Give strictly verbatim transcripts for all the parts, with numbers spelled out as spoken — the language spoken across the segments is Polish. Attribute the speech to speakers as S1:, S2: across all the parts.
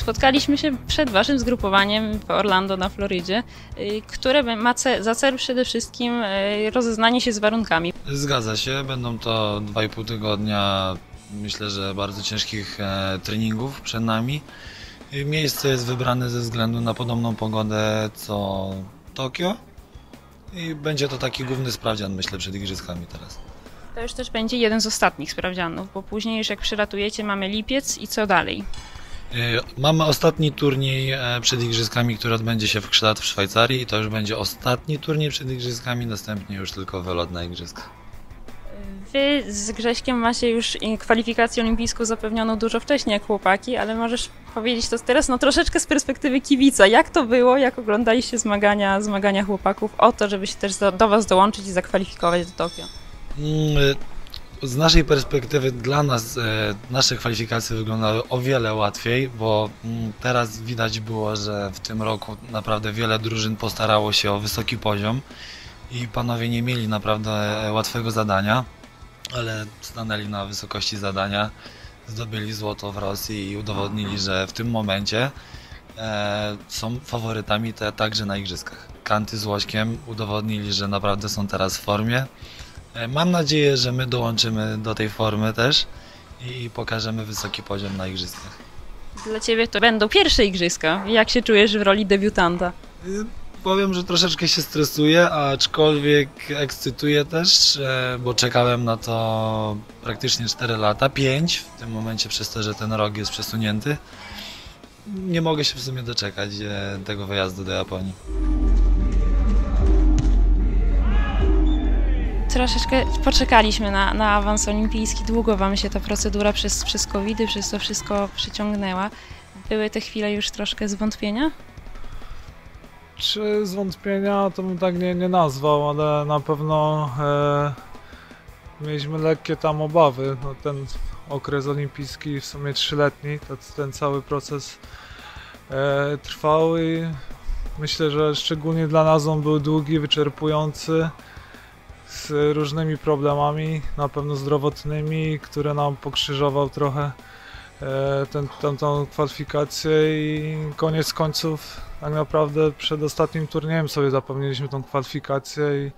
S1: Spotkaliśmy się przed waszym zgrupowaniem w Orlando na Florydzie, które ma za cel przede wszystkim rozeznanie się z warunkami.
S2: Zgadza się, będą to dwa i pół tygodnia, myślę, że bardzo ciężkich e, treningów przed nami. Miejsce jest wybrane ze względu na podobną pogodę co Tokio i będzie to taki główny sprawdzian, myślę, przed igrzyskami teraz.
S1: To już też będzie jeden z ostatnich sprawdzianów, bo później już jak przylatujecie mamy lipiec i co dalej?
S2: Mamy ostatni turniej przed igrzyskami, który odbędzie się w Gstaad w Szwajcarii i to już będzie ostatni turniej przed igrzyskami, następnie już tylko wylot na igrzyska.
S1: Wy z Grześkiem macie już kwalifikację olimpijską zapewnioną dużo wcześniej jak chłopaki, ale możesz powiedzieć to teraz no troszeczkę z perspektywy kibica. Jak to było, jak oglądaliście zmagania, zmagania chłopaków o to, żeby się też do, do was dołączyć i zakwalifikować do Tokio?
S2: Z naszej perspektywy dla nas nasze kwalifikacje wyglądały o wiele łatwiej, bo teraz widać było, że w tym roku naprawdę wiele drużyn postarało się o wysoki poziom i panowie nie mieli naprawdę łatwego zadania, ale stanęli na wysokości zadania, zdobyli złoto w Rosji i udowodnili, że w tym momencie są faworytami te, także na igrzyskach. Kanty z Łośkiem udowodnili, że naprawdę są teraz w formie. Mam nadzieję, że my dołączymy do tej formy też i pokażemy wysoki poziom na igrzyskach.
S1: Dla ciebie to będą pierwsze igrzyska. Jak się czujesz w roli debiutanta?
S2: Powiem, że troszeczkę się stresuję, aczkolwiek ekscytuję też, bo czekałem na to praktycznie cztery lata, pięć w tym momencie przez to, że ten rok jest przesunięty. Nie mogę się w sumie doczekać tego wyjazdu do Japonii.
S1: Troszeczkę poczekaliśmy na, na awans olimpijski. Długo wam się ta procedura przez, przez covidy, przez to wszystko przyciągnęła. Były te chwile już troszkę zwątpienia?
S3: Czy zwątpienia to bym tak nie, nie nazwał, ale na pewno e, mieliśmy lekkie tam obawy. No, ten okres olimpijski, w sumie trzyletni, to, ten cały proces e, trwał i myślę, że szczególnie dla nas on był długi, wyczerpujący, z różnymi problemami, na pewno zdrowotnymi, które nam pokrzyżował trochę ten, tą, tą kwalifikację i koniec końców tak naprawdę przed ostatnim turniejem sobie zapewniliśmy tą kwalifikację i,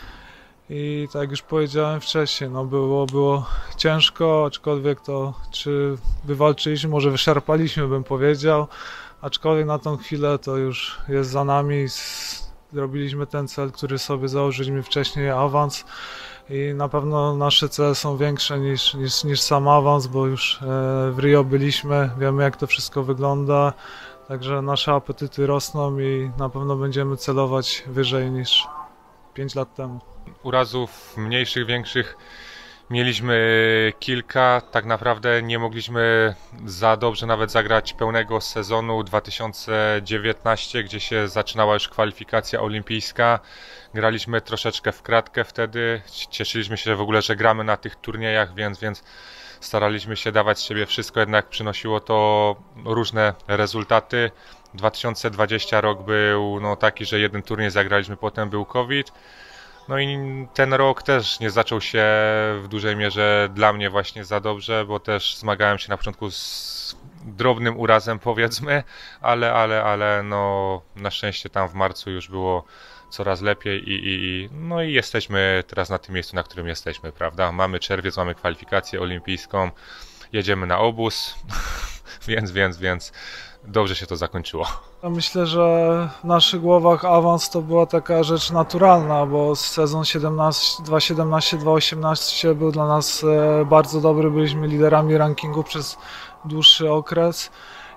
S3: i tak jak już powiedziałem wcześniej, no było, było ciężko, aczkolwiek to czy wywalczyliśmy, może wyszarpaliśmy bym powiedział, aczkolwiek na tą chwilę to już jest za nami. Zrobiliśmy ten cel, który sobie założyliśmy wcześniej, awans i na pewno nasze cele są większe niż, niż, niż sam awans, bo już w Rio byliśmy, wiemy jak to wszystko wygląda, także nasze apetyty rosną i na pewno będziemy celować wyżej niż pięć lat temu.
S4: Urazów mniejszych, większych mieliśmy kilka, tak naprawdę nie mogliśmy za dobrze nawet zagrać pełnego sezonu dwa tysiące dziewiętnastego, gdzie się zaczynała już kwalifikacja olimpijska. Graliśmy troszeczkę w kratkę wtedy, cieszyliśmy się w ogóle, że gramy na tych turniejach, więc, więc staraliśmy się dawać z siebie wszystko, jednak przynosiło to różne rezultaty. dwa tysiące dwudziesty rok był no, taki, że jeden turniej zagraliśmy, potem był COVID. No i ten rok też nie zaczął się w dużej mierze dla mnie właśnie za dobrze, bo też zmagałem się na początku z drobnym urazem powiedzmy, ale, ale, ale no na szczęście tam w marcu już było coraz lepiej i, i, no i jesteśmy teraz na tym miejscu, na którym jesteśmy, prawda? Mamy czerwiec, mamy kwalifikację olimpijską, jedziemy na obóz, więc, więc, więc dobrze się to zakończyło.
S3: Ja myślę, że w naszych głowach awans to była taka rzecz naturalna, bo sezon dwa tysiące siedemnasty dwa tysiące osiemnasty był dla nas bardzo dobry, byliśmy liderami rankingu przez dłuższy okres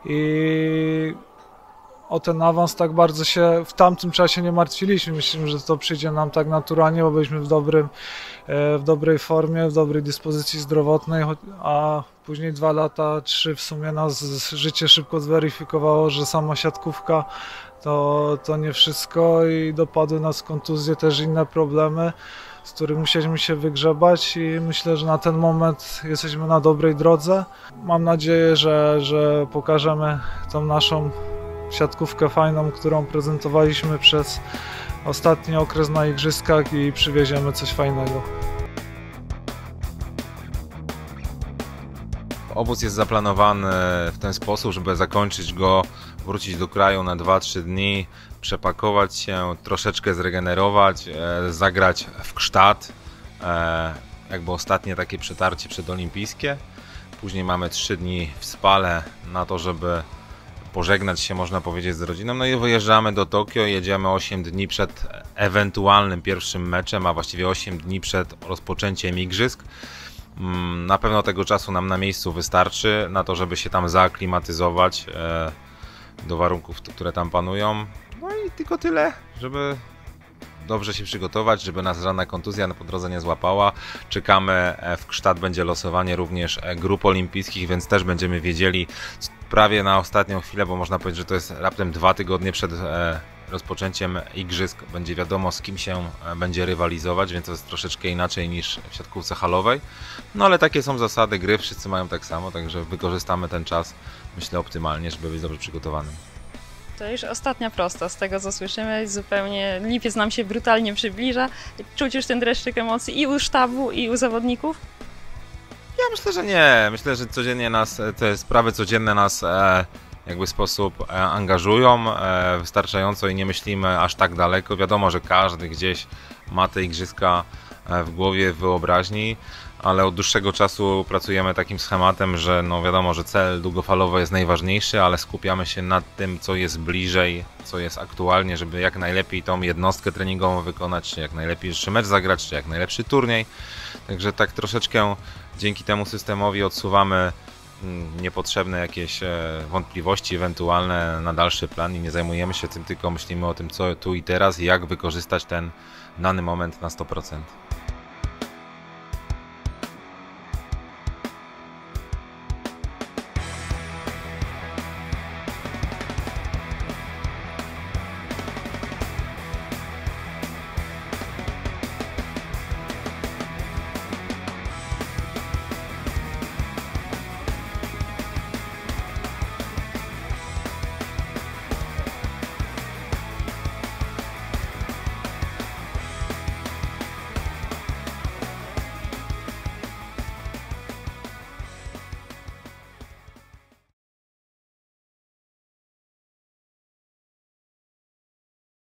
S3: i o ten awans tak bardzo się w tamtym czasie nie martwiliśmy. Myślimy, że to przyjdzie nam tak naturalnie, bo byliśmy w, dobrym, w dobrej formie, w dobrej dyspozycji zdrowotnej, a później dwa lata, trzy w sumie nas życie szybko zweryfikowało, że sama siatkówka to, to nie wszystko i dopadły nas kontuzje, też inne problemy, z których musieliśmy się wygrzebać i myślę, że na ten moment jesteśmy na dobrej drodze. Mam nadzieję, że, że pokażemy tą naszą siatkówkę fajną, którą prezentowaliśmy przez ostatni okres na igrzyskach i przywieziemy coś fajnego.
S5: Obóz jest zaplanowany w ten sposób, żeby zakończyć go, wrócić do kraju na dwa trzy dni, przepakować się, troszeczkę zregenerować, e, zagrać w Gstaad, e, jakby ostatnie takie przetarcie przedolimpijskie. Później mamy trzy dni w Spale na to, żeby pożegnać się, można powiedzieć, z rodziną. No i wyjeżdżamy do Tokio, jedziemy osiem dni przed ewentualnym pierwszym meczem, a właściwie osiem dni przed rozpoczęciem igrzysk. Na pewno tego czasu nam na miejscu wystarczy na to, żeby się tam zaaklimatyzować do warunków, które tam panują. No i tylko tyle, żeby dobrze się przygotować, żeby nas żadna kontuzja po drodze nie złapała. Czekamy, w Gstaad będzie losowanie również grup olimpijskich, więc też będziemy wiedzieli prawie na ostatnią chwilę, bo można powiedzieć, że to jest raptem dwa tygodnie przed rozpoczęciem igrzysk. Będzie wiadomo, z kim się będzie rywalizować, więc to jest troszeczkę inaczej niż w siatkówce halowej. No ale takie są zasady gry, wszyscy mają tak samo, także wykorzystamy ten czas, myślę, optymalnie, żeby być dobrze przygotowanym.
S1: To już ostatnia prosta, z tego co słyszymy, zupełnie lipiec nam się brutalnie przybliża. Czuć już ten dreszczyk emocji i u sztabu, i u zawodników?
S5: Ja myślę, że nie. Myślę, że codziennie nas, te sprawy codzienne nas e, jakby w sposób e, angażują e, wystarczająco i nie myślimy aż tak daleko. Wiadomo, że każdy gdzieś ma te igrzyska e, w głowie, w wyobraźni, ale od dłuższego czasu pracujemy takim schematem, że no wiadomo, że cel długofalowy jest najważniejszy, ale skupiamy się nad tym, co jest bliżej, co jest aktualnie, żeby jak najlepiej tą jednostkę treningową wykonać, czy jak najlepszy mecz zagrać, czy jak najlepszy turniej. Także tak troszeczkę dzięki temu systemowi odsuwamy niepotrzebne jakieś wątpliwości ewentualne na dalszy plan i nie zajmujemy się tym, tylko myślimy o tym, co tu i teraz i jak wykorzystać ten dany moment na sto procent.